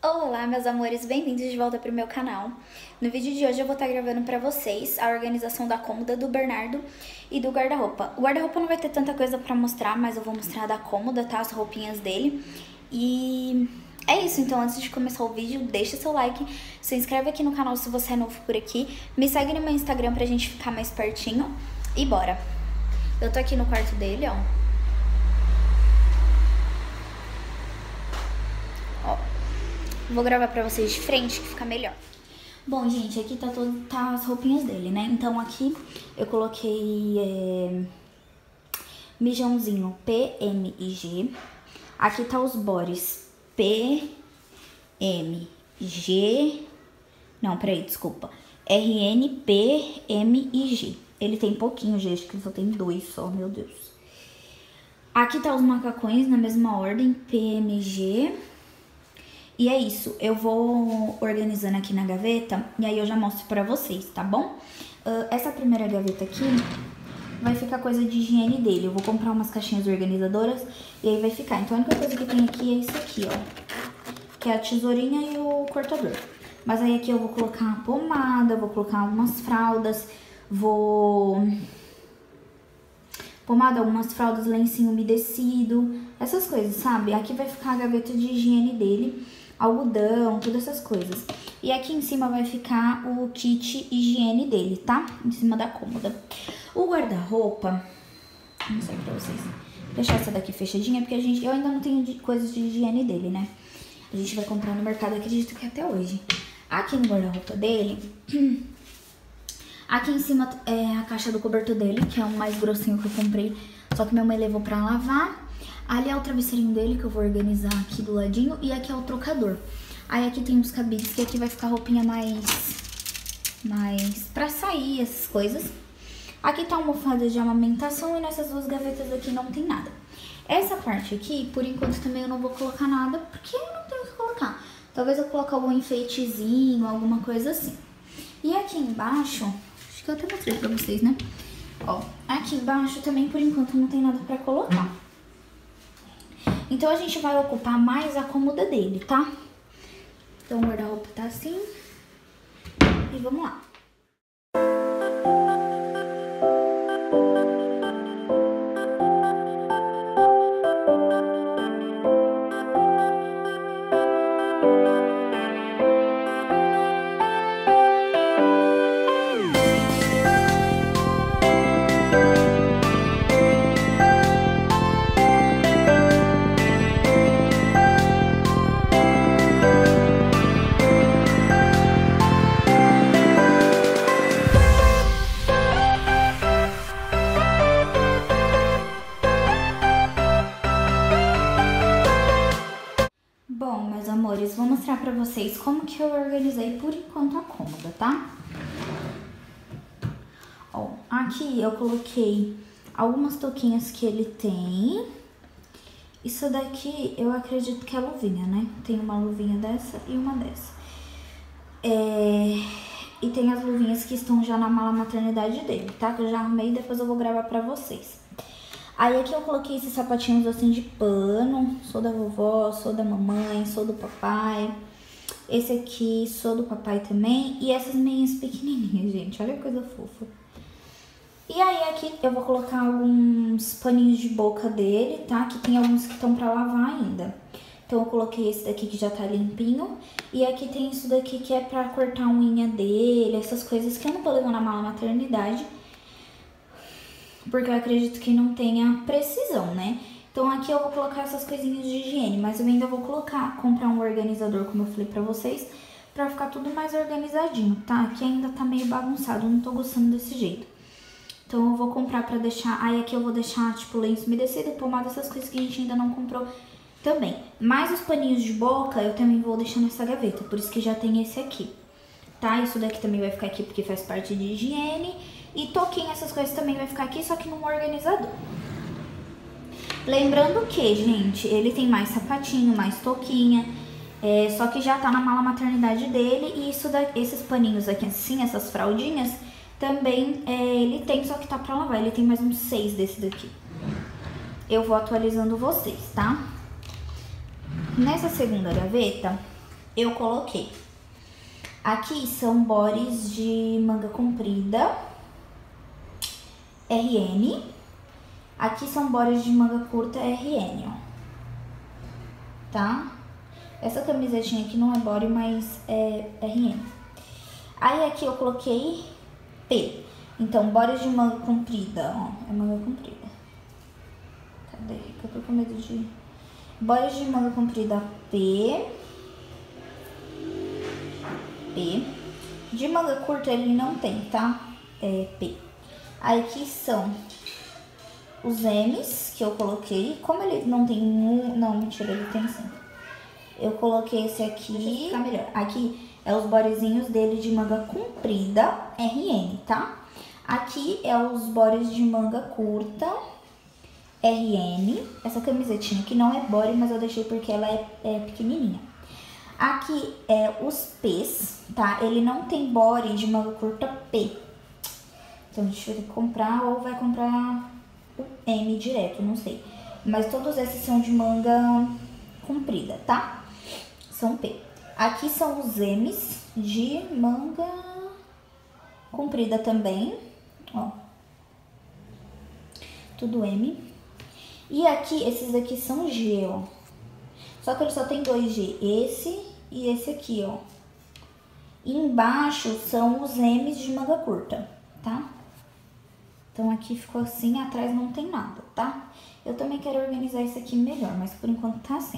Olá, meus amores, bem-vindos de volta pro meu canal. No vídeo de hoje eu vou estar gravando pra vocês a organização da cômoda do Bernardo e do guarda-roupa. O guarda-roupa não vai ter tanta coisa pra mostrar, mas eu vou mostrar da cômoda, tá? As roupinhas dele. E é isso, então antes de começar o vídeo, deixa seu like, se inscreve aqui no canal se você é novo por aqui, me segue no meu Instagram pra gente ficar mais pertinho e bora! Eu tô aqui no quarto dele, ó. Vou gravar pra vocês de frente que fica melhor. Bom, gente, aqui tá as roupinhas dele, né? Então aqui eu coloquei mijãozinho P, M e G. Aqui tá os bores P, M, G... Não, peraí, desculpa. R, N, P, M e G. Ele tem pouquinho, gente, que só tem 2 só, meu Deus. Aqui tá os macacões na mesma ordem, P, M, G... E é isso, eu vou organizando aqui na gaveta e aí eu já mostro pra vocês, tá bom? Essa primeira gaveta aqui vai ficar coisa de higiene dele. Eu vou comprar umas caixinhas organizadoras e aí vai ficar. Então a única coisa que tem aqui é isso aqui, ó. Que é a tesourinha e o cortador. Mas aí aqui eu vou colocar a pomada, vou colocar algumas fraldas, pomada, algumas fraldas, lencinho umedecido, essas coisas, sabe? Aqui vai ficar a gaveta de higiene dele, algodão, todas essas coisas. E aqui em cima vai ficar o kit higiene dele, tá? Em cima da cômoda. O guarda-roupa, vou mostrar pra vocês. Vou deixar essa daqui fechadinha, porque eu ainda não tenho coisas de higiene dele, né? A gente vai comprar no mercado, acredito que até hoje. Aqui no guarda-roupa dele... Aqui em cima é a caixa do cobertor dele, que é o mais grossinho que eu comprei, só que minha mãe levou pra lavar. Ali é o travesseirinho dele, que eu vou organizar aqui do ladinho, e aqui é o trocador. Aí aqui tem os cabides, que aqui vai ficar roupinha mais pra sair, essas coisas. Aqui tá a almofada de amamentação e nessas duas gavetas aqui não tem nada. Essa parte aqui, por enquanto também eu não vou colocar nada, porque eu não tenho o que colocar. Talvez eu coloque algum enfeitezinho, alguma coisa assim. E aqui embaixo... que eu até mostrei pra vocês, né? Ó, aqui embaixo também, por enquanto, não tem nada pra colocar. Então, a gente vai ocupar mais a cômoda dele, tá? Então, o guarda-roupa tá assim. E vamos lá. Bom, meus amores, vou mostrar pra vocês como que eu organizei por enquanto a cômoda, tá? Ó, aqui eu coloquei algumas touquinhas que ele tem. Isso daqui eu acredito que é luvinha, né? Tem uma luvinha dessa e uma dessa. E tem as luvinhas que estão já na mala maternidade dele, tá? Que eu já arrumei e depois eu vou gravar pra vocês. Aí aqui eu coloquei esses sapatinhos assim de pano, sou da vovó, sou da mamãe, sou do papai. Esse aqui sou do papai também. E essas meias pequenininhas, gente, olha que coisa fofa. E aí aqui eu vou colocar alguns paninhos de boca dele, tá? Que tem alguns que estão pra lavar ainda. Então eu coloquei esse daqui que já tá limpinho. E aqui tem isso daqui que é pra cortar a unha dele, essas coisas que eu não tô levando na mala maternidade. Porque eu acredito que não tenha precisão, né? Então aqui eu vou colocar essas coisinhas de higiene, mas eu ainda vou comprar um organizador, como eu falei pra vocês, pra ficar tudo mais organizadinho, tá? Aqui ainda tá meio bagunçado, eu não tô gostando desse jeito. Então eu vou comprar pra deixar... Aí aqui eu vou deixar, tipo, lenço umedecido, pomada, essas coisas que a gente ainda não comprou também. Mas os paninhos de boca eu também vou deixar nessa gaveta, por isso que já tem esse aqui, tá? Isso daqui também vai ficar aqui porque faz parte de higiene. E toquinha, essas coisas também vai ficar aqui, só que num organizador. Lembrando que, gente, ele tem mais sapatinho, mais toquinha. Só que já tá na mala maternidade dele. E esses paninhos aqui assim, essas fraldinhas, também ele tem, só que tá pra lavar. Ele tem mais uns 6 desse daqui. Eu vou atualizando vocês, tá? Nessa segunda gaveta, eu coloquei. Aqui são bores de manga comprida, RN. Aqui são bores de manga curta, RN, ó. Tá? Essa camisetinha aqui não é body, mas é RN. Aí aqui eu coloquei P. Então, bores de manga comprida, ó. É manga comprida. Cadê? Que eu tô com medo de... Bores de manga comprida P. P. De manga curta ele não tem, tá? É P. Aí aqui são os M's que eu coloquei. Como ele não tem um... Não, mentira, ele tem sim. Eu coloquei esse aqui, ficar melhor. Aqui é os borezinhos dele de manga comprida, RN, tá? Aqui é os bores de manga curta, RN. Essa camisetinha aqui não é body, mas eu deixei porque ela é pequenininha. Aqui é os P's, tá? Ele não tem body de manga curta P. Então a gente vai ter que comprar ou vai comprar o M direto, não sei. Mas todos esses são de manga comprida, tá? São P. Aqui são os M's de manga comprida também, ó. Tudo M. E aqui, esses aqui são G, ó. Só que ele só tem 2G, esse e esse aqui, ó. E embaixo são os M's de manga curta, tá? Então aqui ficou assim, atrás não tem nada, tá? Eu também quero organizar isso aqui melhor, mas por enquanto tá assim.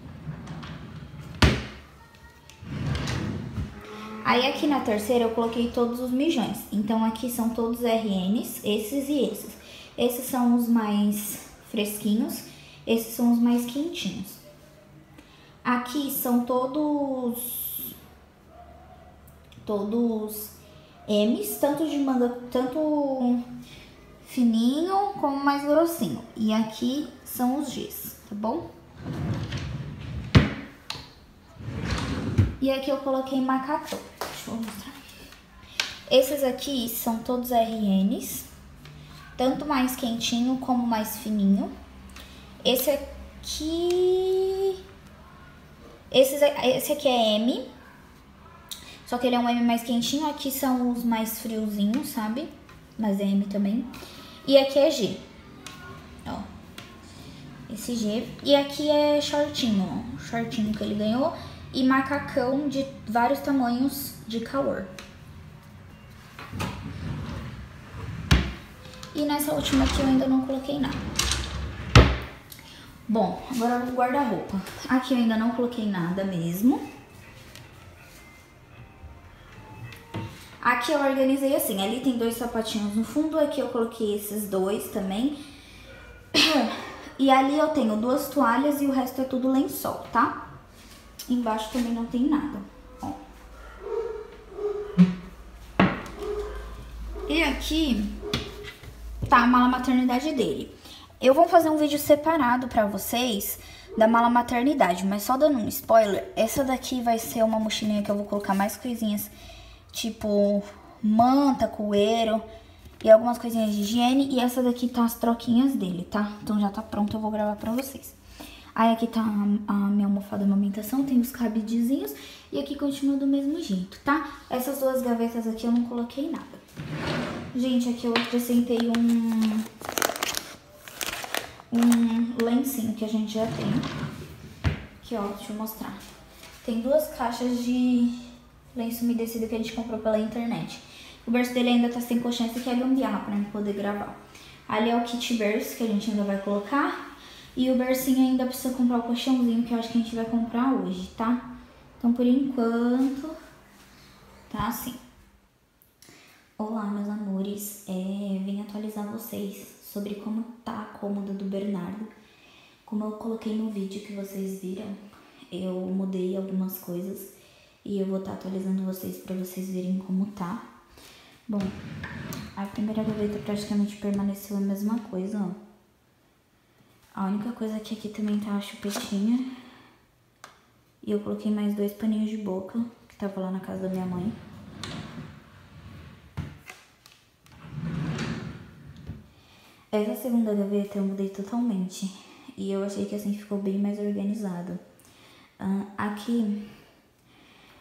Aí aqui na terceira eu coloquei todos os mijões. Então aqui são todos RNs, esses e esses. Esses são os mais fresquinhos, esses são os mais quentinhos. Aqui são todos M's, tanto de manga, tanto fininho como mais grossinho. E aqui são os G's, tá bom? E aqui eu coloquei macacão. Deixa eu mostrar. Esses aqui são todos RNs, tanto mais quentinho como mais fininho. Esse aqui é M, só que ele é um M mais quentinho. Aqui são os mais friozinhos, sabe? Mas é M também. E aqui é G, ó. Esse G. E aqui é shortinho, ó. Shortinho que ele ganhou. E macacão de vários tamanhos de calor. E nessa última aqui eu ainda não coloquei nada. Bom, agora o guarda-roupa. Aqui eu ainda não coloquei nada mesmo. Aqui eu organizei assim, ali tem 2 sapatinhos no fundo, aqui eu coloquei esses 2 também. E ali eu tenho 2 toalhas e o resto é tudo lençol, tá? Embaixo também não tem nada, ó. E aqui tá a mala maternidade dele. Eu vou fazer um vídeo separado pra vocês da mala maternidade, mas só dando um spoiler, essa daqui vai ser uma mochilinha que eu vou colocar mais coisinhas, tipo manta, coeiro e algumas coisinhas de higiene. E essa daqui tá as troquinhas dele, tá? Então já tá pronto, eu vou gravar pra vocês. Aí aqui tá a minha almofada de amamentação, tem os cabidezinhos e aqui continua do mesmo jeito, tá? Essas 2 gavetas aqui eu não coloquei nada. Gente, aqui eu acrescentei um lencinho que a gente já tem. Aqui, ó, deixa eu mostrar. Tem 2 caixas de lenço umedecido que a gente comprou pela internet. O berço dele ainda tá sem colchão, esse aqui é gambiarra pra gente poder gravar. Ali é o kit berço que a gente ainda vai colocar. E o bercinho ainda precisa comprar o colchãozinho, que eu acho que a gente vai comprar hoje, tá? Então, por enquanto, tá assim. Olá, meus amores. Vim atualizar vocês sobre como tá a cômoda do Bernardo. Como eu coloquei no vídeo que vocês viram, eu mudei algumas coisas e eu vou estar atualizando vocês pra vocês verem como tá. Bom, a primeira gaveta praticamente permaneceu a mesma coisa, ó. A única coisa que aqui também tá a chupetinha. E eu coloquei mais 2 paninhos de boca, que tava lá na casa da minha mãe. Essa segunda gaveta eu mudei totalmente. E eu achei que assim ficou bem mais organizado. Aqui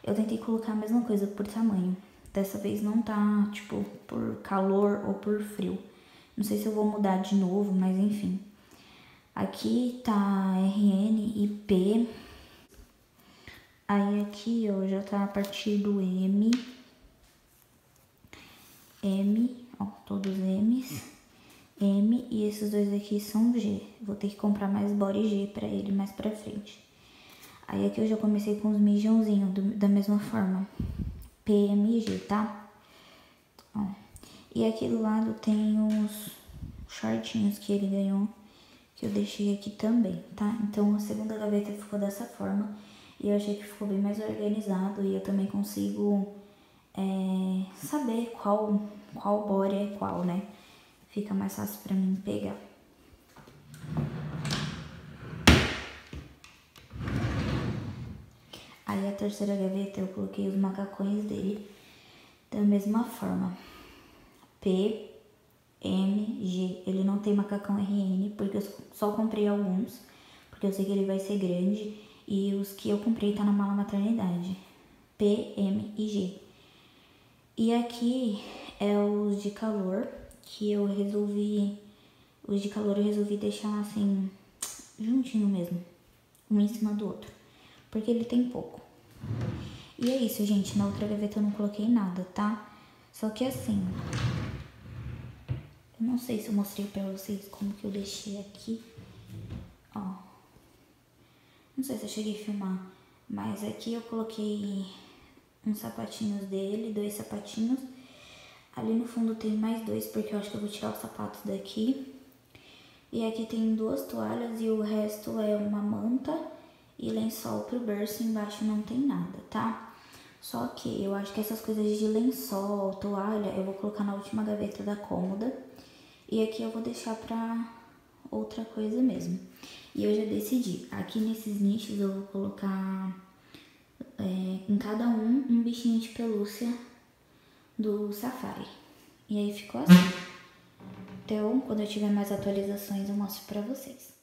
Eu tentei colocar a mesma coisa por tamanho. Dessa vez não tá, tipo, por calor ou por frio. Não sei se eu vou mudar de novo, mas enfim. Aqui tá RN e P. Aí aqui, ó, já tá a partir do M. M, ó, todos M's. M e esses dois aqui são G. Vou ter que comprar mais body G pra ele mais pra frente. Aí aqui eu já comecei com os mijãozinhos da mesma forma. P, M e G, tá? Ó. E aqui do lado tem os shortinhos que ele ganhou, que eu deixei aqui também, tá? Então a segunda gaveta ficou dessa forma. E eu achei que ficou bem mais organizado e eu também consigo saber qual body é qual, né? Fica mais fácil pra mim pegar. Aí a terceira gaveta eu coloquei os macacões dele da mesma forma. P, M, G. Ele não tem macacão RN, porque eu só comprei alguns, porque eu sei que ele vai ser grande. E os que eu comprei tá na mala maternidade. P, M e G. E aqui é os de calor, que eu resolvi... Os de calor eu resolvi deixar assim, juntinho mesmo. Um em cima do outro. Porque ele tem pouco. E é isso, gente. Na outra gaveta eu não coloquei nada, tá? Só que assim... Eu não sei se eu mostrei pra vocês como que eu deixei aqui. Ó. Não sei se eu cheguei a filmar. Mas aqui eu coloquei uns sapatinhos dele, 2 sapatinhos. Ali no fundo tem mais 2, porque eu acho que eu vou tirar os sapatos daqui. E aqui tem 2 toalhas e o resto é uma manta e lençol pro berço. Embaixo não tem nada, tá? Só que eu acho que essas coisas de lençol, toalha, eu vou colocar na última gaveta da cômoda. E aqui eu vou deixar pra outra coisa mesmo. E eu já decidi. Aqui nesses nichos eu vou colocar em cada um bichinho de pelúcia do Safari. E aí ficou assim. Então, quando eu tiver mais atualizações, eu mostro pra vocês.